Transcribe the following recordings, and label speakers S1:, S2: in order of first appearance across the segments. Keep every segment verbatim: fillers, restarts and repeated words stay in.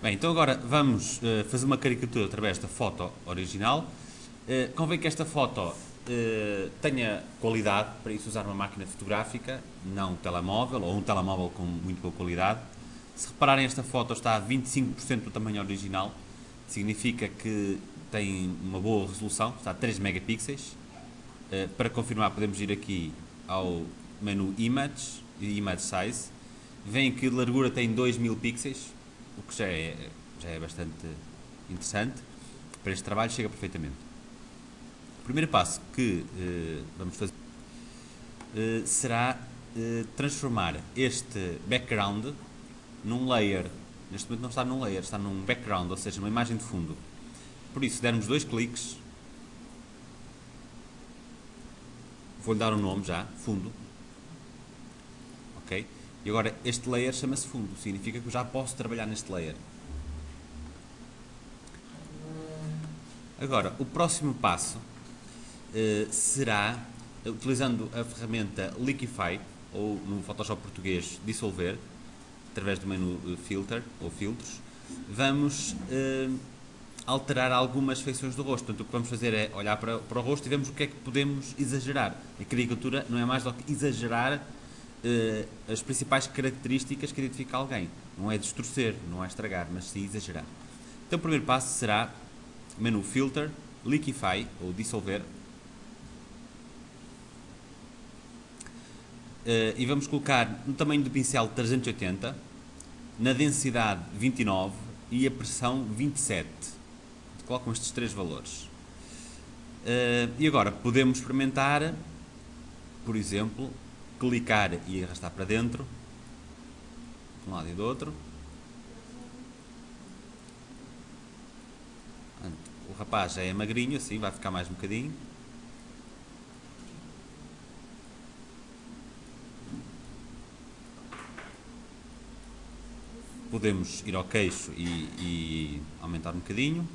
S1: Bem, então agora vamos uh, fazer uma caricatura através da foto original. Uh, convém que esta foto uh, tenha qualidade, para isso usar uma máquina fotográfica, não um telemóvel ou um telemóvel com muito boa qualidade. Se repararem, esta foto está a vinte e cinco por cento do tamanho original, significa que tem uma boa resolução, está a três megapixels. Uh, para confirmar, podemos ir aqui ao menu Image e Image Size. Veem que a largura tem dois mil pixels, o que já é, já é bastante interessante. Para este trabalho chega perfeitamente. O primeiro passo que uh, vamos fazer uh, será uh, transformar este background num layer. Neste momento não está num layer, está num background, ou seja, uma imagem de fundo. Por isso, dermos dois cliques, vou-lhe dar um nome já, fundo. Ok? E agora este layer chama-se fundo, significa que eu já posso trabalhar neste layer. Agora, o próximo passo uh, será, utilizando a ferramenta Liquify, ou no Photoshop português, dissolver, através do menu uh, Filter, ou filtros, vamos uh, alterar algumas feições do rosto. Portanto, o que vamos fazer é olhar para, para o rosto e vemos o que é que podemos exagerar. A caricatura não é mais do que exagerar Uh, as principais características que identifica alguém. Não é distorcer, não é estragar, mas sim exagerar. Então o primeiro passo será menu Filter, Liquify, ou dissolver. Uh, e vamos colocar no tamanho do pincel trezentos e oitenta, na densidade vinte e nove e a pressão vinte e sete. Colocam estes três valores. Uh, e agora podemos experimentar, por exemplo, clicar e arrastar para dentro, de um lado e do outro. O rapaz já é magrinho, assim vai ficar mais um bocadinho. Podemos ir ao queixo e, e aumentar um bocadinho.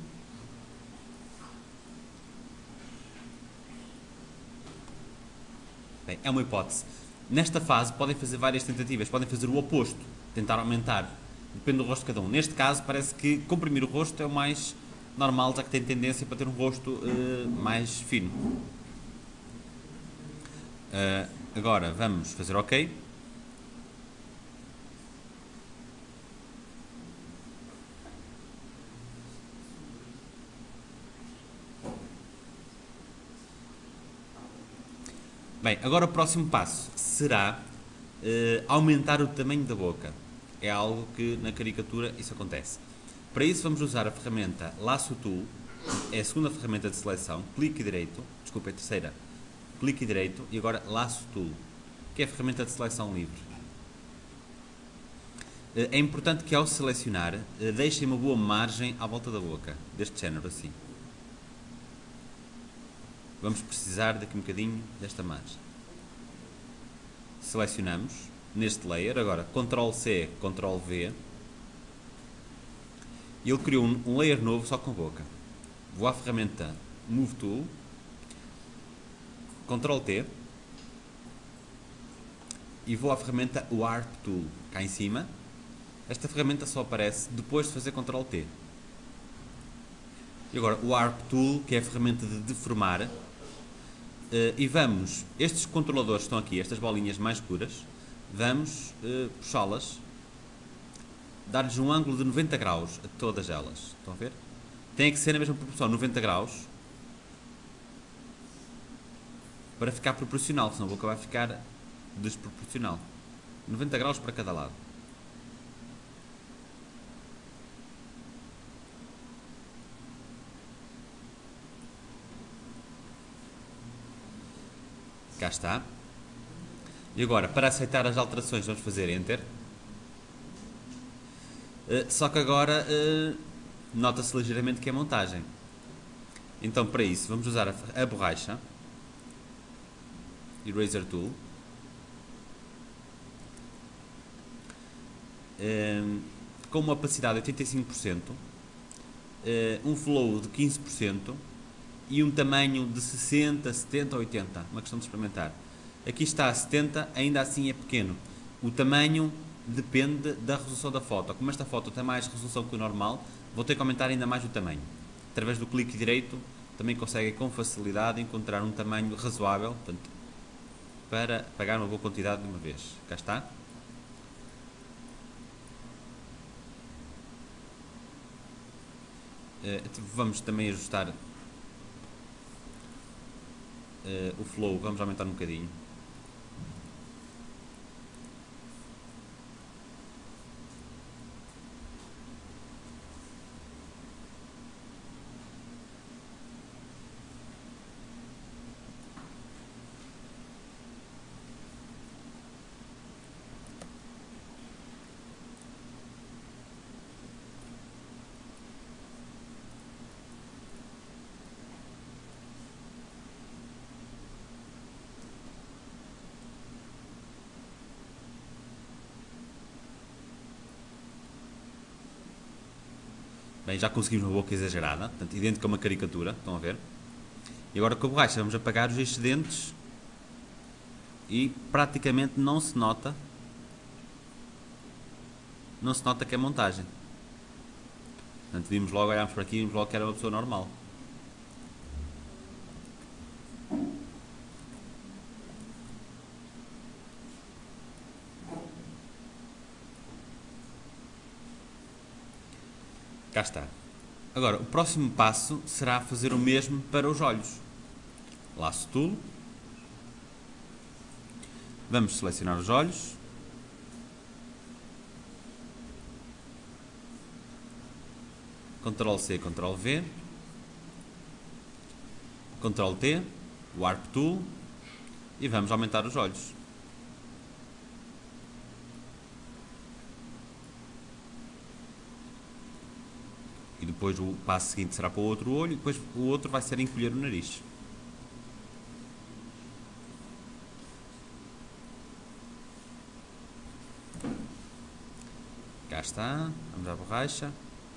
S1: Bem, é uma hipótese. Nesta fase podem fazer várias tentativas, podem fazer o oposto, tentar aumentar, depende do rosto de cada um. Neste caso parece que comprimir o rosto é o mais normal, já que tem tendência para ter um rosto uh, mais fino. Uh, agora vamos fazer OK. Bem, agora o próximo passo será uh, aumentar o tamanho da boca. É algo que na caricatura isso acontece. Para isso vamos usar a ferramenta Lasso Tool, é a segunda ferramenta de seleção, clique direito, desculpa, é a terceira, clique direito e agora Lasso Tool, que é a ferramenta de seleção livre. Uh, é importante que ao selecionar, uh, deixem uma boa margem à volta da boca, deste género assim. Vamos precisar daqui um bocadinho desta margem. Selecionamos neste layer, agora control C, control V. E ele criou um, um layer novo só com boca. Vou à ferramenta Move Tool, control T. E vou à ferramenta Warp Tool, cá em cima. Esta ferramenta só aparece depois de fazer control T. E agora o Warp Tool, que é a ferramenta de deformar. Uh, e vamos, estes controladores estão aqui, estas bolinhas mais escuras, vamos uh, puxá-las, dar-lhes um ângulo de noventa graus a todas elas. Estão a ver? Tem que ser na mesma proporção, noventa graus, para ficar proporcional, senão a boca vai ficar desproporcional. noventa graus para cada lado. Cá está. E agora, para aceitar as alterações, vamos fazer Enter. Uh, só que agora uh, nota-se ligeiramente que é montagem. Então, para isso, vamos usar a, a borracha, Eraser Tool, uh, com uma opacidade de oitenta e cinco por cento, uh, um flow de quinze por cento, e um tamanho de sessenta, setenta ou oitenta, uma questão de experimentar. Aqui está a setenta, ainda assim é pequeno. O tamanho depende da resolução da foto. Como esta foto tem mais resolução que o normal, vou ter que aumentar ainda mais o tamanho. Através do clique direito, também consegue com facilidade encontrar um tamanho razoável, portanto, para pagar uma boa quantidade de uma vez. Cá está. Vamos também ajustar uh, o flow, vamos aumentar um bocadinho. Bem, já conseguimos uma boca exagerada, portanto, idêntica a uma caricatura, estão a ver? E agora com a borracha vamos apagar os excedentes e praticamente não se nota, não se nota que é montagem. Portanto, vimos logo, olhámos para aqui e vimos logo que era uma pessoa normal. Cá está. Agora, o próximo passo será fazer o mesmo para os olhos. Laço Tool. Vamos selecionar os olhos. control C, control V. control T. Warp Tool. E vamos aumentar os olhos. E depois o passo seguinte será para o outro olho e depois o outro vai ser encolher o nariz. Cá está, vamos à borracha.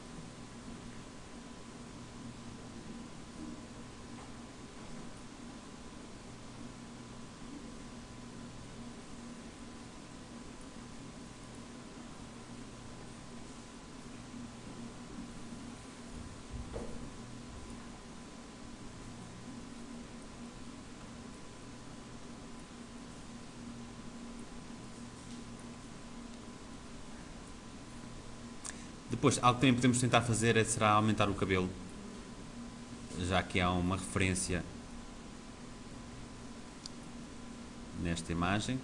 S1: Depois, algo que também podemos tentar fazer é, será aumentar o cabelo, já que há uma referência nesta imagem.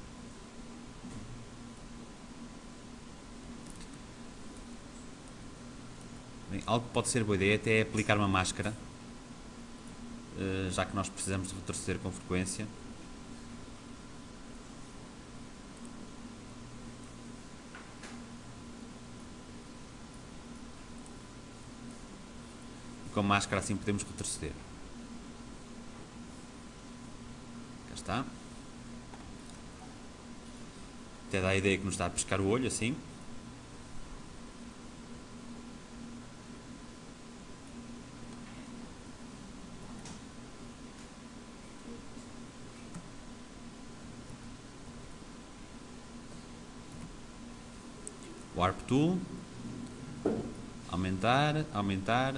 S1: Bem, algo que pode ser boa ideia até é aplicar uma máscara, já que nós precisamos de retroceder com frequência. Com máscara assim podemos retroceder. Cá está. Até dá a ideia que nos está a pescar o olho assim. Warp Tool. Aumentar, aumentar.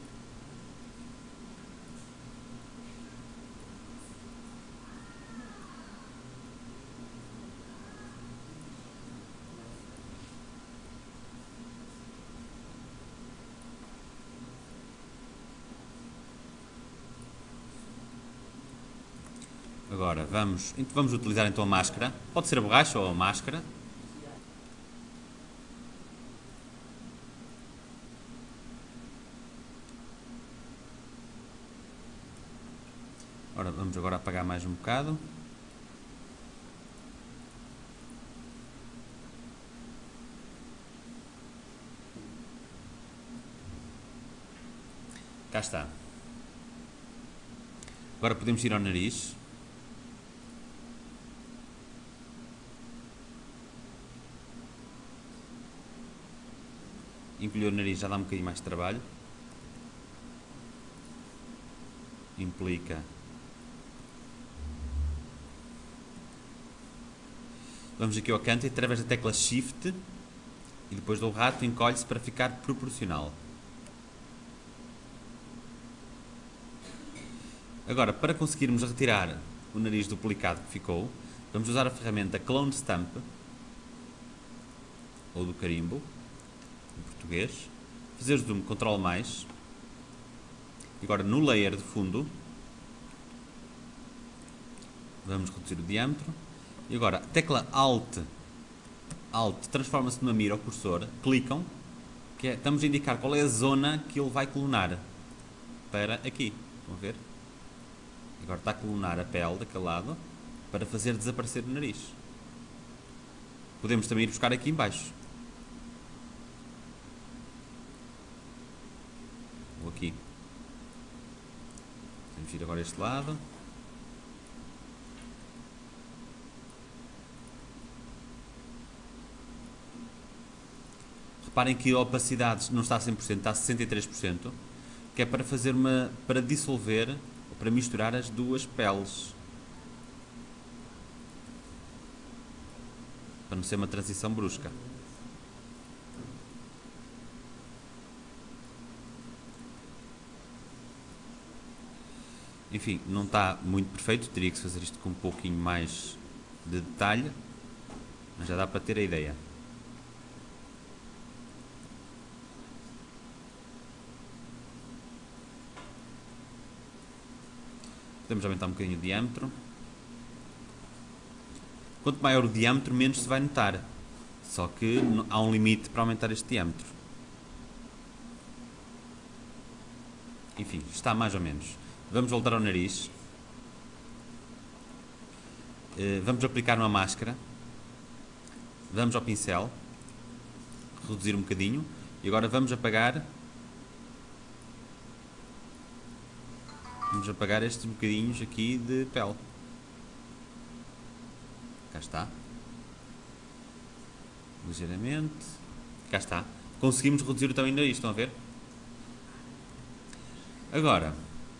S1: Agora vamos, vamos utilizar então a máscara. Pode ser a borracha ou a máscara. Ora, vamos agora apagar mais um bocado. Cá está. Agora podemos ir ao nariz. Encolher o nariz já dá um bocadinho mais de trabalho. Implica Vamos aqui ao canto e através da tecla Shift e depois do rato encolhe-se para ficar proporcional. Agora, para conseguirmos retirar o nariz duplicado que ficou, vamos usar a ferramenta Clone Stamp, ou do carimbo, em português, fazer zoom, Ctrl mais, e agora no layer de fundo, vamos reduzir o diâmetro, e agora tecla Alt, Alt transforma-se numa mira ao cursor, clicam, que é, estamos a indicar qual é a zona que ele vai clonar, para aqui, vão ver? Agora está a clonar a pele daquele lado, para fazer desaparecer o nariz. Podemos também ir buscar aqui em baixo. Ou aqui. Vamos ir agora este lado. Reparem que a opacidade não está a cem por cento, está a sessenta e três por cento, que é para fazer uma, para dissolver, ou para misturar as duas peles. Para não ser uma transição brusca. Enfim, não está muito perfeito, teria que fazer isto com um pouquinho mais de detalhe, mas já dá para ter a ideia. Podemos aumentar um bocadinho o diâmetro. Quanto maior o diâmetro, menos se vai notar. Só que há um limite para aumentar este diâmetro. Enfim, está mais ou menos. Vamos voltar ao nariz. Vamos aplicar uma máscara. Vamos ao pincel. Reduzir um bocadinho. E agora vamos apagar... Vamos apagar estes bocadinhos aqui de pele. Cá está. Ligeiramente. Cá está. Conseguimos reduzir o tamanho do nariz, estão a ver? Agora.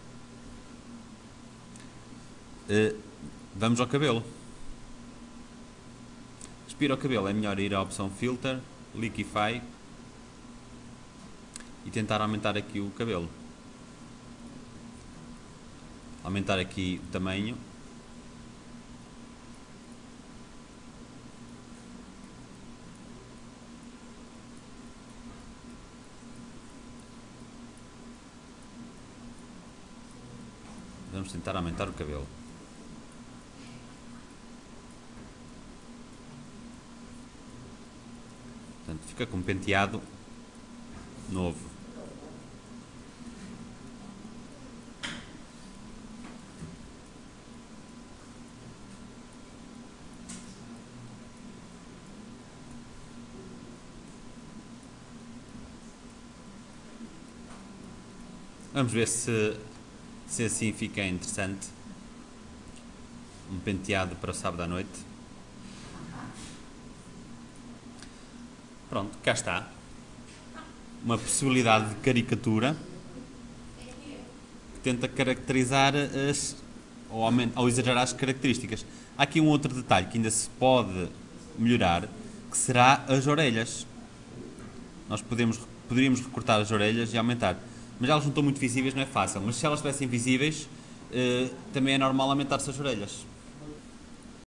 S1: Uh, vamos ao cabelo. Expira o cabelo. É melhor ir à opção Filter, Liquify. E tentar aumentar aqui o cabelo. Aumentar aqui o tamanho. Vamos tentar aumentar o cabelo. Portanto, fica com um penteado novo. Vamos ver se, se assim fica interessante. Um penteado para o sábado à noite. Pronto, cá está. Uma possibilidade de caricatura que tenta caracterizar as, ou, aumenta, ou exagerar as características. Há aqui um outro detalhe que ainda se pode melhorar, que será as orelhas. Nós podemos, poderíamos recortar as orelhas e aumentar. Mas elas não estão muito visíveis, não é fácil. Mas se elas estivessem visíveis, eh, também é normal aumentar-se as orelhas.